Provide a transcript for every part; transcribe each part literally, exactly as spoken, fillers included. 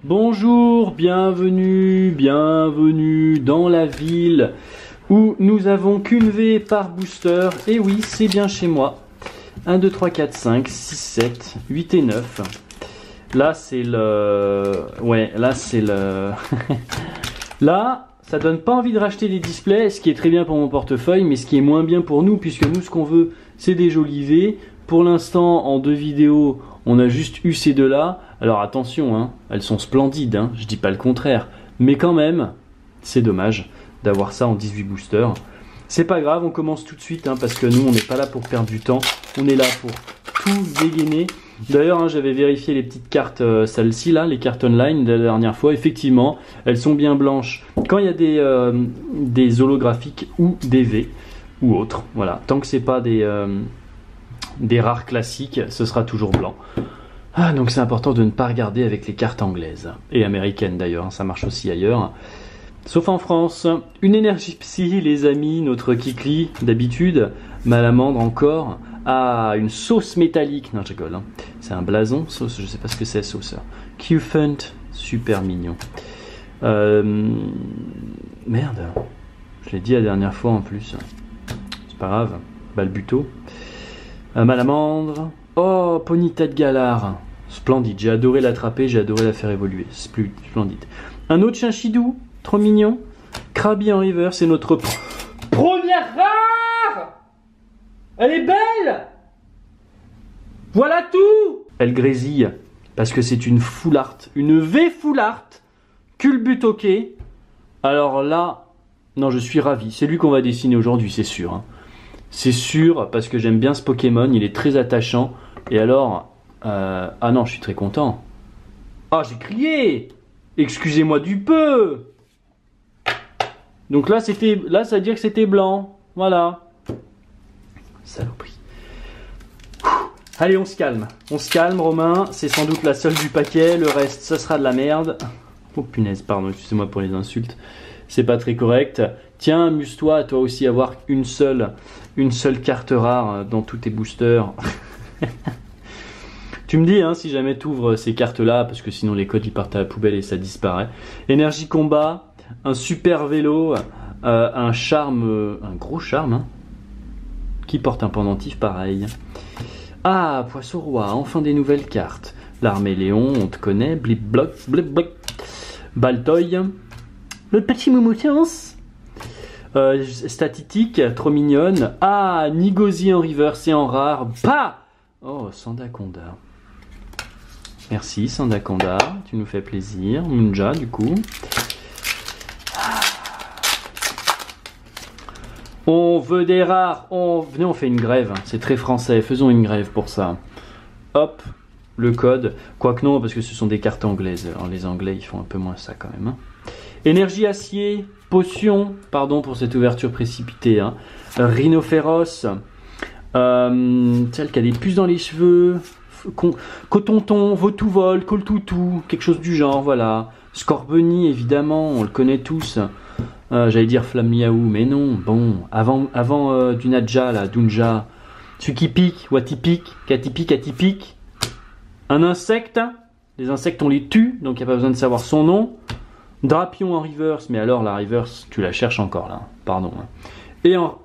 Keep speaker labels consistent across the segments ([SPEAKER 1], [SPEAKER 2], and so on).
[SPEAKER 1] Bonjour, bienvenue, bienvenue dans la ville où nous avons qu'une V par booster. Et oui, c'est bien chez moi. un, deux, trois, quatre, cinq, six, sept, huit et neuf. Là, c'est le... Ouais, là, c'est le... Là, ça donne pas envie de racheter des displays, ce qui est très bien pour mon portefeuille, mais ce qui est moins bien pour nous, puisque nous, ce qu'on veut, c'est des jolies V. Pour l'instant, en deux vidéos, on a juste eu ces deux-là. Alors attention, hein, elles sont splendides, hein, je dis pas le contraire. Mais quand même, c'est dommage d'avoir ça en dix-huit boosters. C'est pas grave, on commence tout de suite, hein, parce que nous, on n'est pas là pour perdre du temps. On est là pour tout dégainer. D'ailleurs, hein, j'avais vérifié les petites cartes, euh, celles-ci, là, les cartes online de la dernière fois. Effectivement, elles sont bien blanches quand il y a des, euh, des holographiques ou des V ou autres. Voilà, tant que c'est pas des... Euh, des rares classiques, ce sera toujours blanc. Ah, donc c'est important de ne pas regarder avec les cartes anglaises et américaines d'ailleurs, ça marche aussi ailleurs, sauf en France. Une énergie psy, les amis, notre Kikli d'habitude, Malamandre encore. Ah, une sauce métallique, non je rigole, hein. C'est un blason, sauce, je sais pas ce que c'est, sauceur. Q-Funt, super mignon. Euh... Merde, je l'ai dit la dernière fois en plus, c'est pas grave, Balbuto. Euh, Malamandre. Oh, Ponyta de Galar. Splendide. J'ai adoré l'attraper, j'ai adoré la faire évoluer. C'est plus splendide. Un autre Chinchidou. Trop mignon. Krabi en river, c'est notre pr première rare. Elle est belle. Voilà tout. Elle grésille parce que c'est une full art. Une V full art. Culbutoqué. Alors là, non, je suis ravi. C'est lui qu'on va dessiner aujourd'hui, c'est sûr. Hein. C'est sûr, parce que j'aime bien ce Pokémon, il est très attachant. Et alors, euh, ah non, je suis très content. Ah, j'ai crié. Excusez-moi du peu. Donc là, c'était, là, ça veut dire que c'était blanc. Voilà. Saloperie. Allez, on se calme. On se calme, Romain. C'est sans doute la seule du paquet. Le reste, ça sera de la merde. Oh punaise, pardon, excusez-moi pour les insultes. C'est pas très correct. Tiens, amuse-toi à toi aussi avoir une seule, une seule carte rare dans tous tes boosters. Tu me dis hein, si jamais tu ouvres ces cartes-là, parce que sinon les codes ils partent à la poubelle et ça disparaît. Énergie combat, un super vélo, euh, un charme, euh, un gros charme, hein, qui porte un pendentif pareil. Ah, Poisson Roi, enfin des nouvelles cartes. L'armée Léon, on te connaît, blip bloc, blip bloc. Baltoy, le petit Moumouchance. Euh, Statitique, trop mignonne. Ah, Nigozi en reverse et en rare. Bah oh, Sandaconda. Merci Sandaconda, tu nous fais plaisir. Munja du coup. On veut des rares. On... Venez, on fait une grève. C'est très français. Faisons une grève pour ça. Hop, le code. Quoique non, parce que ce sont des cartes anglaises. Alors, les Anglais, ils font un peu moins ça quand même. Hein. Énergie acier, potion, pardon pour cette ouverture précipitée, hein. Rhinophéros, euh, celle qui a des puces dans les cheveux, Cotonton, Vautouvol, Coltoutou, quelque chose du genre, voilà. Scorbunny, évidemment, on le connaît tous. Euh, J'allais dire Flammiaou, mais non, bon, avant, avant euh, du Nadja, là, Dunja, celui qui pique, ou atypique, qu'atypique, atypique. Un insecte, les insectes on les tue, donc il n'y a pas besoin de savoir son nom. Drapion en reverse, mais alors la reverse, tu la cherches encore là, pardon. Et en...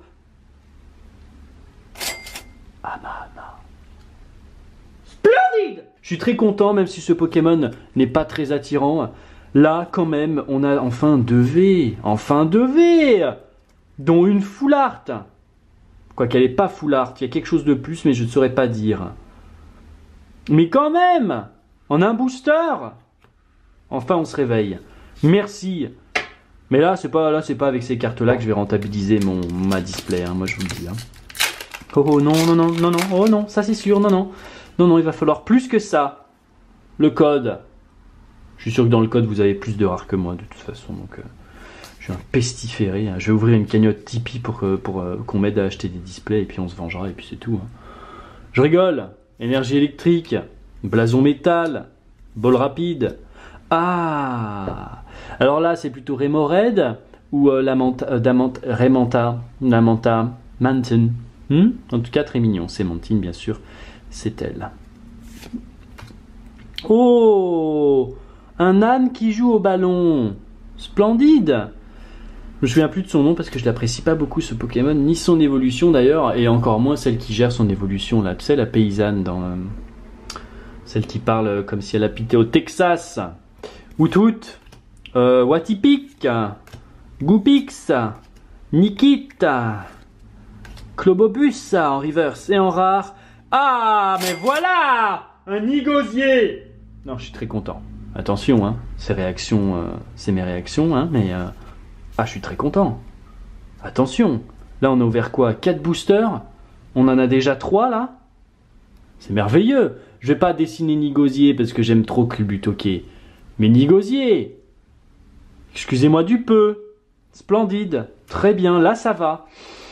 [SPEAKER 1] Amana. Splendide. Je suis très content, même si ce Pokémon n'est pas très attirant. Là, quand même, on a enfin deux V. Enfin deux V, dont une full art. Quoiqu'elle n'est pas full art, il y a quelque chose de plus, mais je ne saurais pas dire. Mais quand même, en un booster. Enfin, on se réveille. Merci. Mais là, c'est pas là, c'est pas avec ces cartes-là que je vais rentabiliser mon ma display. Hein, moi, je vous le dis. Hein. Oh, oh non, non, non, non, non. Oh non, ça c'est sûr. Non, non, non, non. Il va falloir plus que ça. Le code. Je suis sûr que dans le code, vous avez plus de rares que moi de toute façon. Donc, euh, je suis un pestiféré. Hein. Je vais ouvrir une cagnotte Tipeee pour que, pour euh, qu'on m'aide à acheter des displays et puis on se vengera et puis c'est tout. Hein. Je rigole. Énergie électrique, blason métal, bol rapide. Ah. Alors là, c'est plutôt Remoraid ou euh, Lamanta, euh, Damant, Raymanta, Lamanta, Mountain. Hmm en tout cas, très mignon. C'est Mantine, bien sûr. C'est elle. Oh, Un âne qui joue au ballon. Splendide. Je me souviens plus de son nom parce que je l'apprécie pas beaucoup ce Pokémon, ni son évolution d'ailleurs, et encore moins celle qui gère son évolution là. Tu sais, la paysanne dans euh, celle qui parle comme si elle habitait au Texas. Outout, euh, Watipik, Goupix, Nikita, Clobobus en reverse et en rare. Ah, mais voilà, un Nigosier. Non, je suis très content. Attention, hein, ces réactions, euh, c'est mes réactions, hein, mais euh, ah, je suis très content. Attention, là on a ouvert quoi? quatre boosters? On en a déjà trois là? C'est merveilleux. Je vais pas dessiner Nigosier parce que j'aime trop Culbutoquet. Mais Nigosier! Excusez-moi du peu. Splendide. Très bien, là ça va.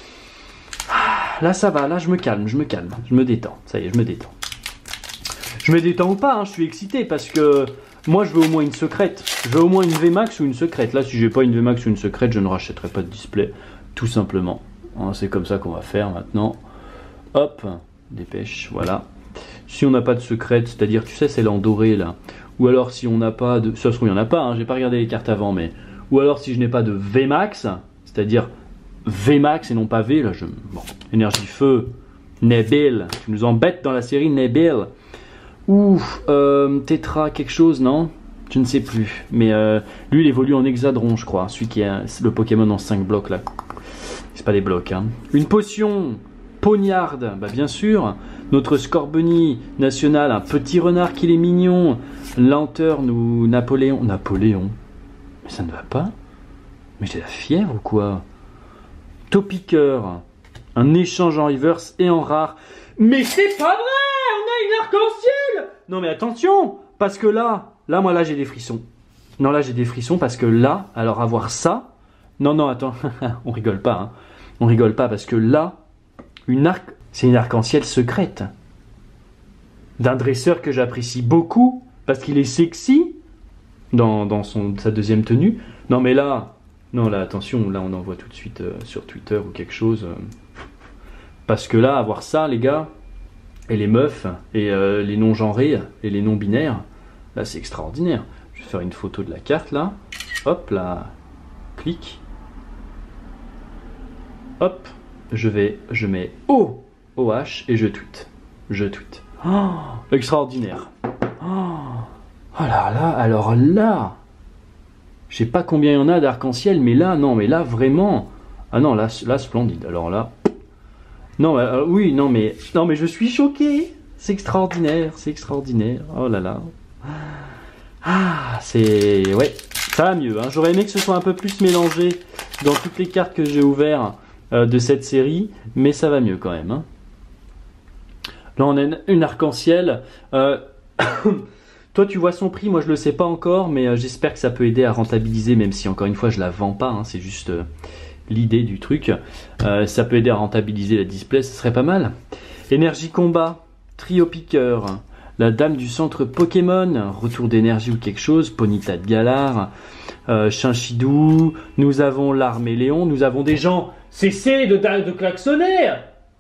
[SPEAKER 1] Là ça va, là je me calme, je me calme. Je me détends. Ça y est, je me détends. Je me détends ou pas, hein, je suis excité parce que moi je veux au moins une secrète. Je veux au moins une V MAX ou une secrète. Là si j'ai pas une V MAX ou une secrète, je ne rachèterai pas de display. Tout simplement. C'est comme ça qu'on va faire maintenant. Hop, dépêche, voilà. Si on n'a pas de secrète, c'est-à-dire tu sais celle en doré là. Ou alors si on n'a pas de... Ça se trouve il n'y en a pas, hein, j'ai pas regardé les cartes avant, mais... Ou alors si je n'ai pas de V MAX, c'est-à-dire V MAX et non pas V, là je... Bon, énergie feu, Nebel, tu nous embêtes dans la série Nebel. Ou euh, Tetra quelque chose, non? Je ne sais plus. Mais euh, lui, il évolue en Hexadron, je crois. Celui qui est le Pokémon en cinq blocs, là. C'est pas des blocs, hein. Une potion, Poignarde, bah bien sûr. Notre Scorbunny national, un petit renard qu'il est mignon. Lenteur, nous, Napoléon. Napoléon? Mais ça ne va pas? Mais j'ai la fièvre ou quoi? Topiqueur, un échange en reverse et en rare. Mais c'est pas vrai! On a une arc-en-ciel! Non mais attention! Parce que là, là moi là j'ai des frissons. Non là j'ai des frissons parce que là, alors avoir ça... Non non attends, on rigole pas. Hein. On rigole pas parce que là, une arc... c'est une arc-en-ciel secrète. D'un dresseur que j'apprécie beaucoup parce qu'il est sexy dans, dans son, sa deuxième tenue. Non mais là, non là attention, là on envoie tout de suite euh, sur Twitter ou quelque chose. Euh, parce que là, avoir ça les gars... Et les meufs, et euh, les non-genrés, et les non-binaires, là c'est extraordinaire. Je vais faire une photo de la carte là. Hop là. Clic. Hop. Je vais, je mets O, O H et je tweet. Je tweet. Oh, extraordinaire. Oh, oh là là, alors là. Je sais pas combien il y en a d'arc-en-ciel, mais là, non, mais là vraiment. Ah non, là, là splendide. Alors là. Non, euh, oui, non, mais non, mais je suis choqué. C'est extraordinaire, c'est extraordinaire. Oh là là. Ah, c'est... Ouais, ça va mieux. Hein. J'aurais aimé que ce soit un peu plus mélangé dans toutes les cartes que j'ai ouvertes euh, de cette série, mais ça va mieux quand même. Hein. Là, on a une, une arc-en-ciel. Euh... Toi, tu vois son prix, moi je le sais pas encore, mais euh, j'espère que ça peut aider à rentabiliser, même si encore une fois je la vends pas. Hein, c'est juste... Euh... l'idée du truc, euh, ça peut aider à rentabiliser la display, ce serait pas mal. Énergie combat, trio piqueur, la dame du centre Pokémon, retour d'énergie ou quelque chose, Ponyta de Galar, euh, Chinchidou, nous avons l'armée Léon, nous avons des gens, cessez de, de klaxonner.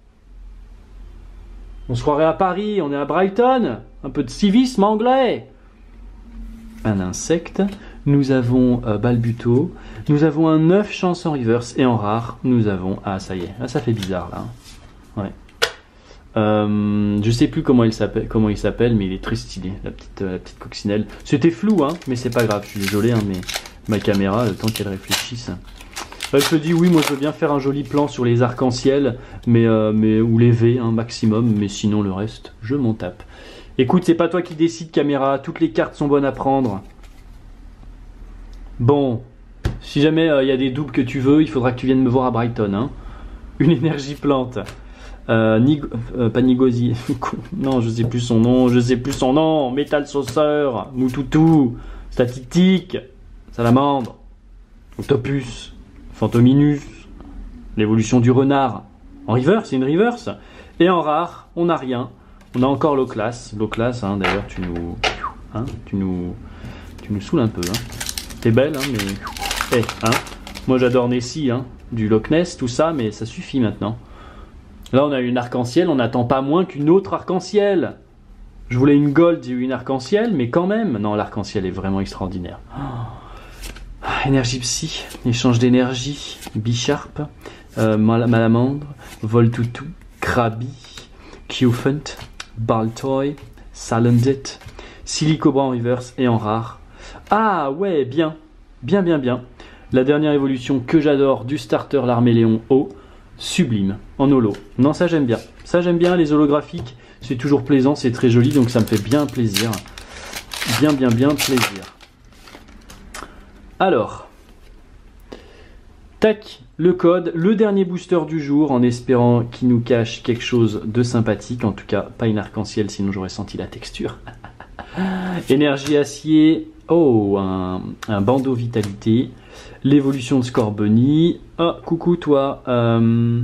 [SPEAKER 1] On se croirait à Paris, on est à Brighton, un peu de civisme anglais. Un insecte. Nous avons euh, Balbuto, nous avons un neuf chance en reverse et en rare, nous avons... Ah ça y est, ah, ça fait bizarre là. Ouais. Euh, je sais plus comment il s'appelle, comment il s'appelle, mais il est très stylé, la petite, euh, la petite coccinelle. C'était flou, hein, mais c'est pas grave, je suis désolé, hein, mais ma caméra, le temps qu'elle réfléchisse. Elle se dit oui, moi je veux bien faire un joli plan sur les arcs-en-ciel, mais, euh, mais ou les V, hein, maximum, mais sinon le reste, je m'en tape. Écoute, c'est pas toi qui décide, caméra, toutes les cartes sont bonnes à prendre. Bon, si jamais il euh, y a des doubles que tu veux, il faudra que tu viennes me voir à Brighton. Hein. Une énergie plante. Euh, Nig euh, pas Nigosi. Non, je sais plus son nom. Je sais plus son nom. Métal sauceur. Moutoutou. Statique. Salamandre. Octopus. Fantominus. L'évolution du renard. En reverse, c'est une reverse. Et en rare, on n'a rien. On a encore l'eau classe. L'eau classe, hein, d'ailleurs, tu nous, hein, tu nous, tu nous saoules un peu. Hein. T'es belle, hein, mais... Eh, hein, moi j'adore Nessie, hein, du Loch Ness, tout ça, mais ça suffit maintenant. Là, on a une arc-en-ciel, on n'attend pas moins qu'une autre arc-en-ciel. Je voulais une gold et une arc-en-ciel, mais quand même. Non, l'arc-en-ciel est vraiment extraordinaire. Oh. Énergie psy, échange d'énergie, Bisharp, euh, Mal Malamandre, Voltoutou, Krabi, Qfunt, Baltoy, Salandit, Silicobra en reverse et en rare. Ah ouais, bien, bien, bien, bien. La dernière évolution que j'adore du starter l'Arméléon haut, sublime, en holo. Non, ça j'aime bien. Ça j'aime bien, les holographiques, c'est toujours plaisant, c'est très joli, donc ça me fait bien plaisir. Bien, bien, bien plaisir. Alors, tac, le code, le dernier booster du jour, en espérant qu'il nous cache quelque chose de sympathique. En tout cas, pas une arc-en-ciel, sinon j'aurais senti la texture. Énergie acier, oh, un, un bandeau vitalité, l'évolution de Scorbunny. Oh, coucou toi. Euh...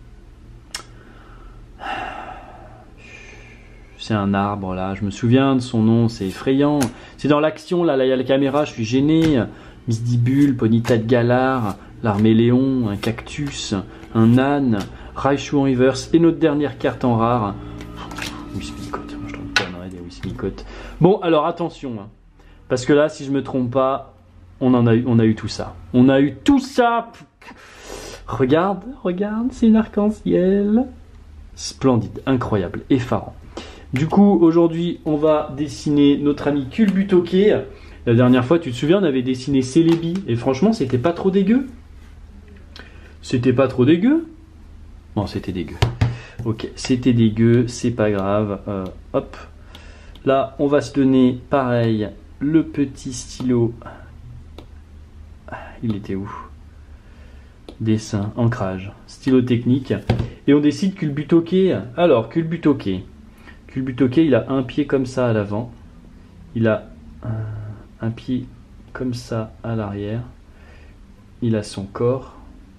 [SPEAKER 1] C'est un arbre là, je me souviens de son nom, c'est effrayant. C'est dans l'action là, là il y a la caméra, je suis gêné. Misdibule, Ponyta de Galar, l'Arméléon, un cactus, un âne, Raichu en reverse et notre dernière carte en rare. Wismicote, moi je trouve pas des Wismicote. Bon alors attention, hein, parce que là si je me trompe pas, on en a eu, on a eu tout ça. On a eu tout ça. Regarde, regarde, c'est une arc-en-ciel. Splendide, incroyable, effarant. Du coup, aujourd'hui, on va dessiner notre ami Culbutoké. La dernière fois, tu te souviens, on avait dessiné Celebi. Et franchement, c'était pas trop dégueu. C'était pas trop dégueu. Bon, c'était dégueu. Ok, c'était dégueu, c'est pas grave. Euh, hop. Là, on va se donner, pareil, le petit stylo. Il était où? Dessin, ancrage, stylo technique. Et on décide Culbutoké. Alors, Culbutoké. Culbutoké, il a un pied comme ça à l'avant. Il a un, un pied comme ça à l'arrière. Il a son corps.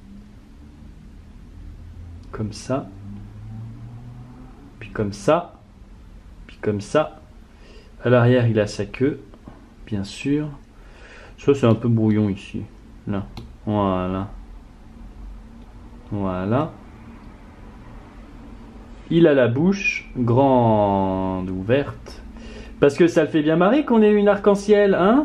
[SPEAKER 1] Comme ça. Puis comme ça. Puis comme ça. À l'arrière, il a sa queue. Bien sûr. Ça, c'est un peu brouillon ici. Là. Voilà. Voilà. Il a la bouche grande ouverte. Parce que ça le fait bien marrer qu'on ait une arc-en-ciel, hein?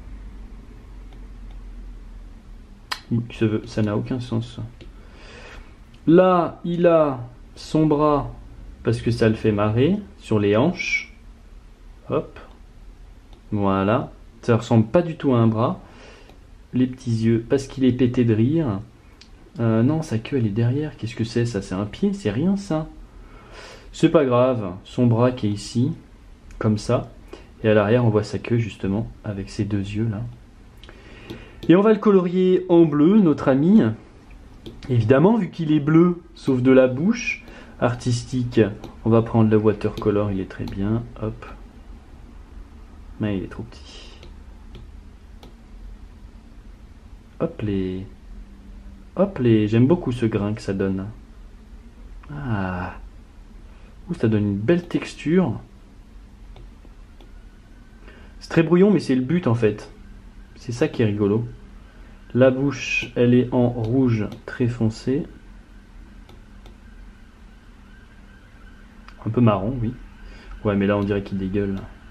[SPEAKER 1] Ça n'a aucun sens. Là, il a son bras, parce que ça le fait marrer, sur les hanches. Hop. Voilà. Ça ressemble pas du tout à un bras. Les petits yeux, parce qu'il est pété de rire. Euh, non, sa queue, elle est derrière. Qu'est-ce que c'est, ça? C'est un pied? C'est rien, ça? C'est pas grave, son bras qui est ici, comme ça, et à l'arrière on voit sa queue justement, avec ses deux yeux là. Et on va le colorier en bleu, notre ami, évidemment vu qu'il est bleu, sauf de la bouche, artistique, on va prendre le watercolor, il est très bien, hop, mais il est trop petit. Hop les... Hop les... J'aime beaucoup ce grain que ça donne. Ah... Ouh, ça donne une belle texture. C'est très brouillon, mais c'est le but en fait. C'est ça qui est rigolo. La bouche, elle est en rouge très foncé. Un peu marron, oui. Ouais, mais là, on dirait qu'il dégueule.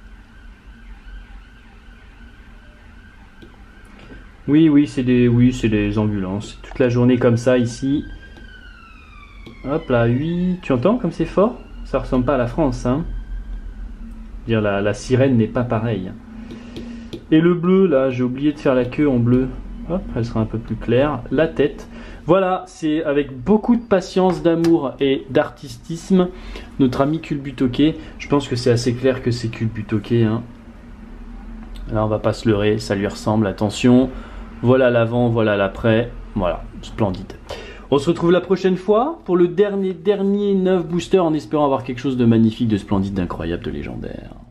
[SPEAKER 1] Oui, oui, c'est des, oui, c'est des ambulances. Toute la journée comme ça, ici. Hop là, oui. Tu entends comme c'est fort? Ça ressemble pas à la France, hein. Dire la, la sirène n'est pas pareille. Et le bleu, là, j'ai oublié de faire la queue en bleu. Hop, elle sera un peu plus claire. La tête. Voilà, c'est avec beaucoup de patience, d'amour et d'artistisme, notre ami Culbutoké. Je pense que c'est assez clair que c'est Culbutoké, hein. Là, on va pas se leurrer, ça lui ressemble. Attention, voilà l'avant, voilà l'après. Voilà, splendide. On se retrouve la prochaine fois pour le dernier, dernier neuf booster en espérant avoir quelque chose de magnifique, de splendide, d'incroyable, de légendaire.